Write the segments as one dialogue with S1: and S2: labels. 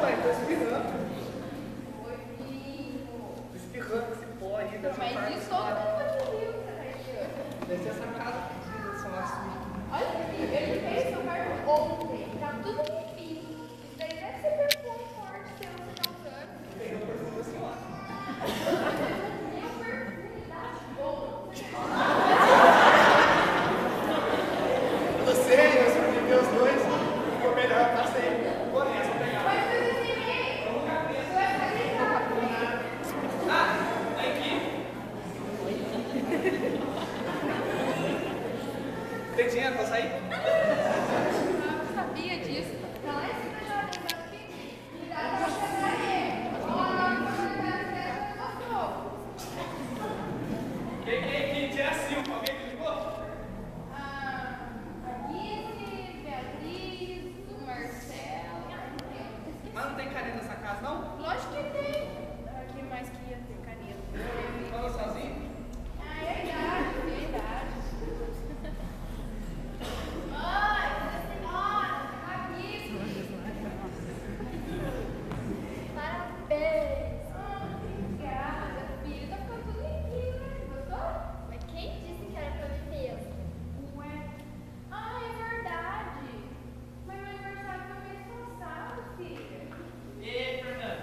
S1: mãe, tô espirrando. Oi, filho. Tô espirrando esse pó aí.
S2: Mas isso todo mundo viu que você tá espirrando.
S1: Deve ser essa casa pedida, são assim.
S2: Olha aqui, ele fez seu quarto ontem. Tá tudo limpinho. Isso daí deve ser perfume forte que você tá usando.
S1: Tem um perfume da senhora.
S2: Meu perfume tá bom.
S1: Eu sei, eu escolhi os dois. Ficou melhor pra sempre. Vou nessa pegar.
S2: Vai fazer também.
S1: Vamos cá
S2: Você vai fazer
S1: Ah, tá aqui. Tem dinheiro pra sair?
S2: Eu sabia disso. Tá lá em cima já, tá aqui. Cuidado pra chegar aí. Olha,
S1: Quem é a Silva? Alguém que ligou?
S2: a Guise, Beatriz, o Marcelo.
S1: Mas não tem carinha nessa casa, não?
S2: Lógico que tem. Aqui mais que ia ter caneta.
S1: Fala sozinho?
S2: Ah, é verdade, é verdade. Mãe, senhora, aqui. Parabéns. Obrigada, filho. Tá ficando tudo limpinho, né? Gostou?
S3: Mas quem disse que era pra mim mesmo?
S2: Ué. Ah, é verdade. Mas meu aniversário foi mês passado, filha.
S1: E Fernando?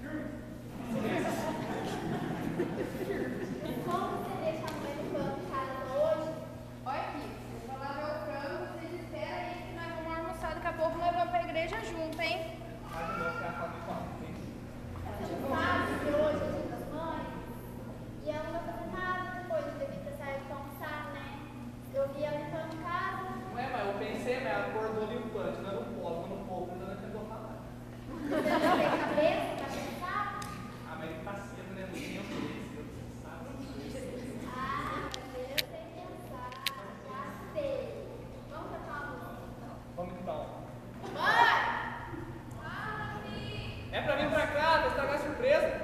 S3: Como você deixa a mãe do pano de casa hoje?
S2: Olha aqui, vou falar meu frango, vocês esperam aí que nós vamos almoçar. Daqui a pouco nós vamos pra igreja junto, hein?
S1: Ah, de novo, quero falar com
S3: Sabe que hoje é dia das mães? E ela não vai fazer nada depois de devia ter saído pra almoçar, né? Eu vi ela limpando casa.
S1: Ué, mas eu pensei, mas ela acordou limpante, não no polo, não no pouco, ainda não tentou falar.
S3: Você não tem cabeça pra pensar?
S1: Ah, mas ele tá cedo, né? Não tinha o que você sabe.
S3: Ah, mas eu sei pensar. Já sei. Vamos cantar uma música então.
S1: Vamos então.
S2: Mãe! Fala, filho!
S1: É pra vir pra cá, pra estragar a surpresa.